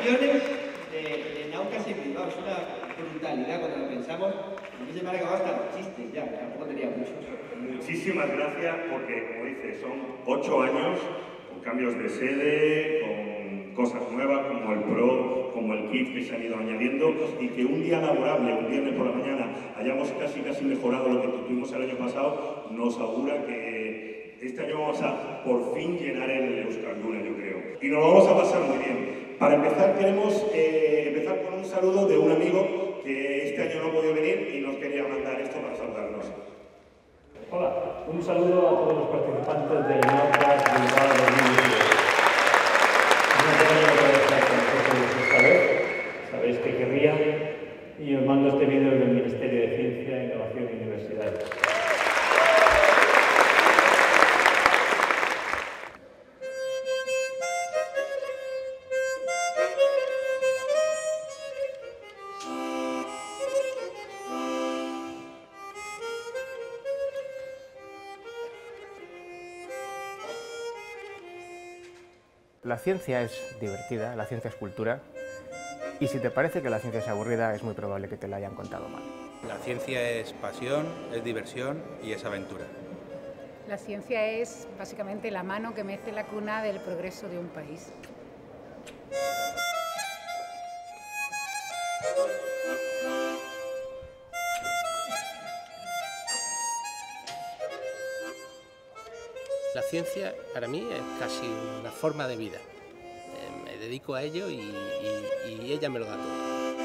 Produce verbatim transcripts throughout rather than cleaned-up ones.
inversiones de, de Naucas en Bilbao, es una brutalidad cuando lo pensamos. A mí se me han acabado hasta los chistes ya, tampoco tenía muchos. Muchísimas gracias porque, como dice, son ocho años con cambios de sede, con cosas nuevas como el Pro, como el Kit que se han ido añadiendo y que un día laborable, un viernes por la mañana, hayamos casi casi mejorado lo que tuvimos el año pasado, nos augura que este año vamos a por fin llenar el Euskalduna, yo creo. Y nos lo vamos a pasar muy bien. Para empezar, queremos eh, empezar con un saludo de un amigo que este año no ha podido venir y nos quería mandar esto para saludarnos. Hola, un saludo a todos los participantes del Naucas Bilbao dos mil dieciocho. No tengo que estar con nosotros esta vez, sabéis que querría, y os mando este vídeo del Ministerio de Ciencia, Innovación y Universidades. La ciencia es divertida, la ciencia es cultura, y si te parece que la ciencia es aburrida, es muy probable que te la hayan contado mal. La ciencia es pasión, es diversión y es aventura. La ciencia es básicamente la mano que mece la cuna del progreso de un país. La ciencia para mí es casi una forma de vida. Eh, me dedico a ello y, y, y ella me lo da todo.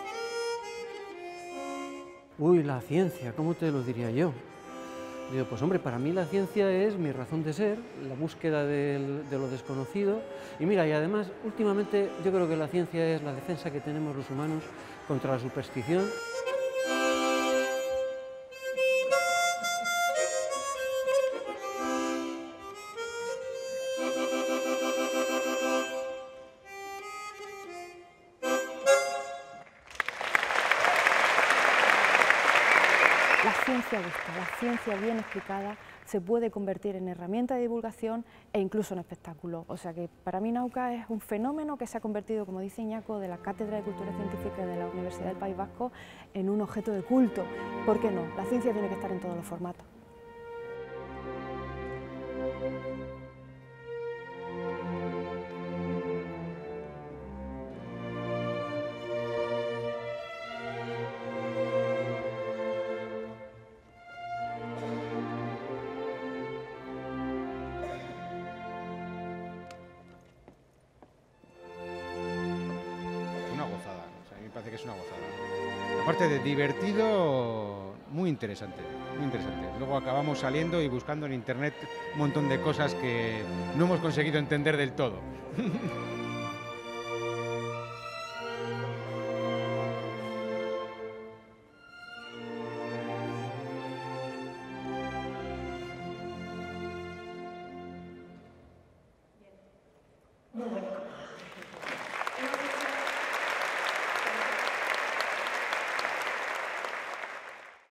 Uy, la ciencia, ¿cómo te lo diría yo? Digo, pues hombre, para mí la ciencia es mi razón de ser, la búsqueda del, de lo desconocido. Y mira, y además, últimamente yo creo que la ciencia es la defensa que tenemos los humanos contra la superstición. La ciencia gusta, la ciencia bien explicada se puede convertir en herramienta de divulgación e incluso en espectáculo. O sea que para mí Nauka es un fenómeno que se ha convertido, como dice Iñaco, de la Cátedra de Cultura Científica de la Universidad del País Vasco en un objeto de culto. ¿Por qué no? La ciencia tiene que estar en todos los formatos. Parece que es una gozada. Aparte de divertido, muy interesante, muy interesante. Luego acabamos saliendo y buscando en internet un montón de cosas que no hemos conseguido entender del todo.